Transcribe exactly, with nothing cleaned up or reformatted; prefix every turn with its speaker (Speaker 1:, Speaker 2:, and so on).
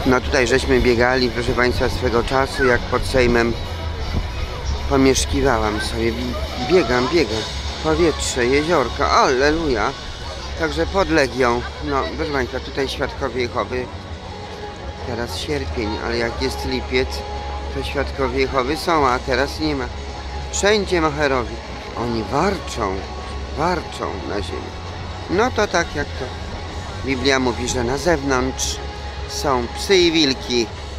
Speaker 1: No tutaj żeśmy biegali, proszę Państwa, swego czasu, jak pod Sejmem pomieszkiwałam sobie. Biegam, biegam. Powietrze, jeziorka, alleluja. Także pod Legią. No, proszę Państwa, tutaj Świadkowie Jehowy. Teraz sierpień, ale jak jest lipiec, to Świadkowie Jehowy są, a teraz nie ma. Wszędzie macherowie. Oni warczą, warczą na ziemi. No to tak jak to Biblia mówi, że na zewnątrz są psy i wilki,